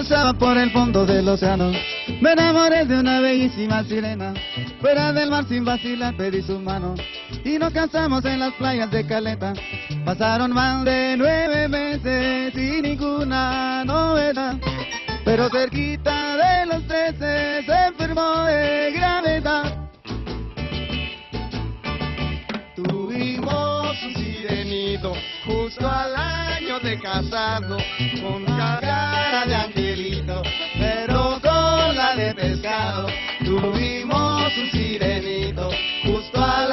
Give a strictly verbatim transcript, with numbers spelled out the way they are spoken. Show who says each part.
Speaker 1: paseaba por el fondo del océano, me enamoré de una bellísima sirena. Fuera del mar sin vacilar pedí su mano y nos casamos en las playas de Caleta. Pasaron más de nueve meses y ninguna novedad, pero cerquita de los trece se enfermó de gravedad.
Speaker 2: Tuvimos un sirenito justo al año de casado, con cara de angelito, pero con la de pescado. Tuvimos un sirenito justo al